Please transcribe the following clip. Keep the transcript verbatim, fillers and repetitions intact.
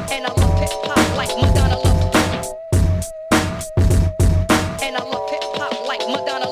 And I love hip hop like Madonna love. And I love hip hop like Madonna.